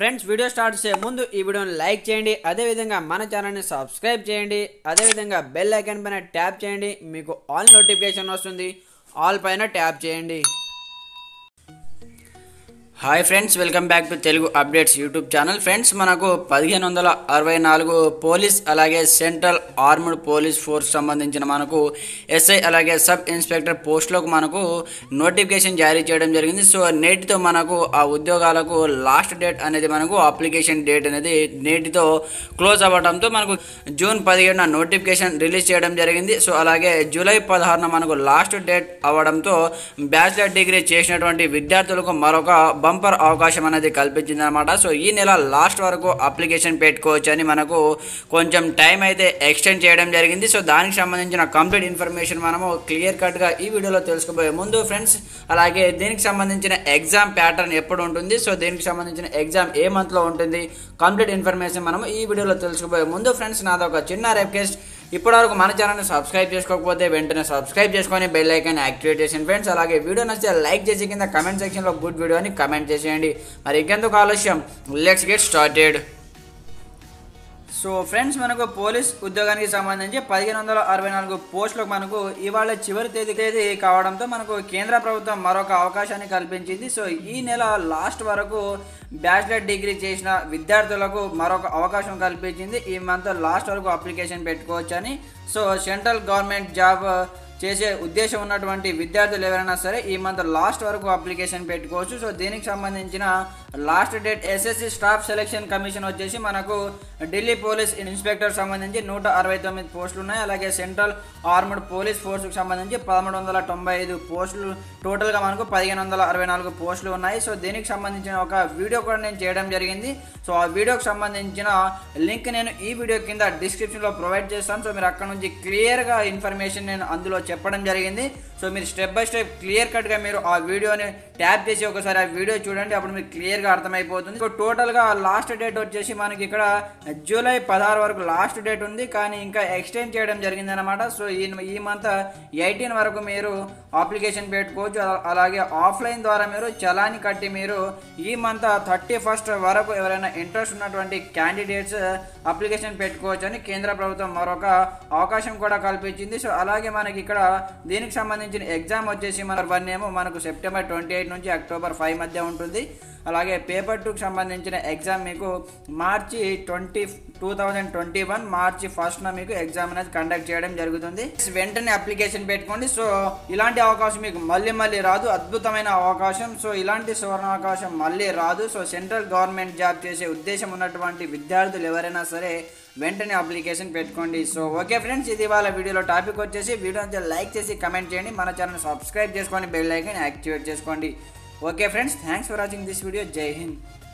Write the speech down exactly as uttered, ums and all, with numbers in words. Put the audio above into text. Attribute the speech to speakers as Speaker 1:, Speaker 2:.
Speaker 1: Friends video start చేసే ముందు ఈ వీడియోని లైక్ చేయండి, అదేవిధంగా మన ఛానల్ని సబ్స్క్రైబ్ చేయండి, అదేవిధంగా బెల్ ఐకాన్ పైన ట్యాప్ చేయండి. మీకు ఆల్ నోటిఫికేషన్ వస్తుంది, ఆల్ పైన ట్యాప్ చేయండి. Hi friends, welcome back to Telugu updates YouTube channel. Friends మనకు పదిహేను వందల అరవై నాలుగు పోలీస్ అలాగే సెంట్రల్ ఆర్మ్డ్ పోలీస్ ఫోర్స్ సంబంధించిన మనకు ఎస్ఐ అలాగే సబ్ ఇన్స్పెక్టర్ పోస్టులకు మనకు నోటిఫికేషన్ జారీ చేయడం జరిగింది. సో నేటితో మనకు ఆ ఉద్యోగాలకు లాస్ట్ డేట్ అనేది మనకు అప్లికేషన్ డేట్ అనేది నేటితో క్లోజ్ అవ్వడంతో మనకు జూన్ పదిహేడున నోటిఫికేషన్ రిలీజ్ చేయడం జరిగింది. సో అలాగే జూలై పదహారున మనకు లాస్ట్ డేట్ అవ్వడంతో బ్యాచిలర్ డిగ్రీ చేసినటువంటి విద్యార్థులకు మరొక బంపర్ అవకాశం అనేది కల్పించింది అనమాట. సో ఈ నెల లాస్ట్ వరకు అప్లికేషన్ పెట్టుకోవచ్చు అని మనకు కొంచెం టైం అయితే ఎక్స్టెండ్ చేయడం జరిగింది. సో దానికి సంబంధించిన కంప్లీట్ ఇన్ఫర్మేషన్ మనము క్లియర్ కట్గా ఈ వీడియోలో తెలుసుకోబోయే ముందు ఫ్రెండ్స్, అలాగే దీనికి సంబంధించిన ఎగ్జామ్ ప్యాటర్న్ ఎప్పుడు ఉంటుంది, సో దీనికి సంబంధించిన ఎగ్జామ్ ఏ మంత్లో ఉంటుంది, కంప్లీట్ ఇన్ఫర్మేషన్ మనము ఈ వీడియోలో తెలుసుకోబోయే ముందు ఫ్రెండ్స్, నాది ఒక చిన్న రిక్వెస్ట్. ఇప్పటివరకు మన ఛానల్ని సబ్స్క్రైబ్ చేసుకోకపోతే వెంటనే సబ్స్క్రైబ్ చేసుకొని బెల్ ఐకాన్ యాక్టివేట్ చేయండి ఫ్రెండ్స్. అలాగే వీడియో నచ్చితే లైక్ చేసి కింద కమెంట్ సెక్షన్లో గుడ్ వీడియో అని కమెంట్ చేసేయండి. మరి ఇంకెందుకు ఆలస్యం, let's get started. So friends మనకు పోలీస్ ఉద్యోగానికి సంబంధించి పదిహేను వందల అరవై నాలుగు పోస్టులకు మనకు ఇవాళ చివరి తేదీ తేదీ కావడంతో మనకు కేంద్ర ప్రభుత్వం మరొక అవకాశాన్ని కల్పించింది. సో ఈ నెల లాస్ట్ వరకు బ్యాచిలర్ డిగ్రీ చేసిన విద్యార్థులకు మరొక అవకాశం కల్పించింది. ఈ మంత్ లాస్ట్ వరకు అప్లికేషన్ పెట్టుకోవచ్చని. సో సెంట్రల్ గవర్నమెంట్ జాబ్ చేసే ఉద్దేశం ఉన్నటువంటి విద్యార్థులు ఎవరైనా సరే ఈ మంత్ లాస్ట్ వరకు అప్లికేషన్ పెట్టుకోవచ్చు. సో దీనికి సంబంధించిన last date SSC staff selection commission వచ్చేసి మనకు ఢిల్లీ పోలీస్ ఇన్స్పెక్టర్ సంబంధించి నూట అరవై తొమ్మిది పోస్టులు ఉన్నాయి. అలాగే సెంట్రల్ ఆర్మ్డ్ పోలీస్ ఫోర్స్కి సంబంధించి పదమూడు వందల తొంభై ఐదు పోస్టులు, టోటల్గా మనకు పదిహేను వందల అరవై నాలుగు పోస్టులు ఉన్నాయి. సో దీనికి సంబంధించిన ఒక వీడియో కూడా నేను చేయడం జరిగింది. సో ఆ వీడియోకి సంబంధించిన లింక్ నేను ఈ వీడియో కింద డిస్క్రిప్షన్లో ప్రొవైడ్ చేస్తాను. సో మీరు అక్కడ నుంచి క్లియర్గా ఇన్ఫర్మేషన్ నేను అందులో చెప్పడం జరిగింది. సో మీరు స్టెప్ బై స్టెప్ క్లియర్ కట్గా మీరు ఆ వీడియోని ట్యాప్ చేసి ఒకసారి ఆ వీడియో చూడండి, అప్పుడు మీకు క్లియర్గా అర్థమైపోతుంది. సో టోటల్గా లాస్ట్ డేట్ వచ్చేసి మనకి ఇక్కడ జూలై పదహారు వరకు లాస్ట్ డేట్ ఉంది, కానీ ఇంకా ఎక్స్టెండ్ చేయడం జరిగింది అనమాట. సో ఈ ఈ మంత్ ఎయిటీన్ వరకు మీరు అప్లికేషన్ పెట్టుకోవచ్చు. అలాగే ఆఫ్లైన్ ద్వారా మీరు చలాని కట్టి మీరు ఈ మంత్ థర్టీ ఫస్ట్ వరకు ఎవరైనా ఇంట్రెస్ట్ ఉన్నటువంటి క్యాండిడేట్స్ అప్లికేషన్ పెట్టుకోవచ్చు అని కేంద్ర ప్రభుత్వం మరొక అవకాశం కూడా కల్పించింది. సో అలాగే మనకి ఇక్కడ దీనికి సంబంధించిన ఎగ్జామ్ వచ్చేసి మన వన్ ఏమో మనకు సెప్టెంబర్ ట్వంటీ ఎయిట్ నుంచి అక్టోబర్ ఫైవ్ మధ్య ఉంటుంది. అలాగే పేపర్ టూకి సంబంధించిన ఎగ్జామ్ మీకు March twenty two thousand twenty one March ఫస్ట్న మీకు ఎగ్జామ్ అనేది కండక్ట్ చేయడం జరుగుతుంది. వెంటనే అప్లికేషన్ పెట్టుకోండి. సో ఇలాంటి అవకాశం మీకు మళ్ళీ మళ్ళీ రాదు, అద్భుతమైన అవకాశం. సో ఇలాంటి సువర్ణ అవకాశం మళ్ళీ రాదు. సో సెంట్రల్ గవర్నమెంట్ జాబ్ చేసే ఉద్దేశం ఉన్నటువంటి విద్యార్థులు ఎవరైనా సరే వెంటనే అప్లికేషన్ పెట్టుకోండి. సో ఓకే ఫ్రెండ్స్, ఇది వాళ్ళ వీడియోలో టాపిక్ వచ్చేసి వీడియో అయితే లైక్ చేసి కమెంట్ చేయండి, మన ఛానల్ సబ్స్క్రైబ్ చేసుకొని బెల్ ఐకాన్ యాక్టివేట్ చేసుకోండి. Okay friends, thanks for watching this video. జై హింద్.